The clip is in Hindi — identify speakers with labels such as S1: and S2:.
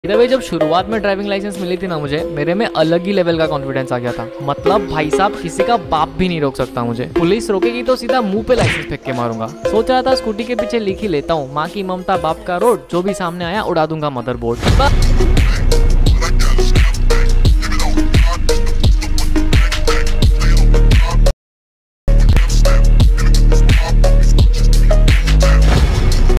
S1: भाई जब शुरुआत में ड्राइविंग लाइसेंस मिली थी ना मुझे, मेरे में अलग ही लेवल का कॉन्फिडेंस आ गया था। मतलब भाई साहब किसी का बाप भी नहीं रोक सकता मुझे। पुलिस रोकेगी तो सीधा मुंह पे लाइसेंस फेंक के मारूंगा। सोच रहा था स्कूटी के पीछे लिख ही लेता हूँ, माँ की ममता बाप का रोड, जो भी सामने आया उड़ा दूंगा मदरबोर्ड।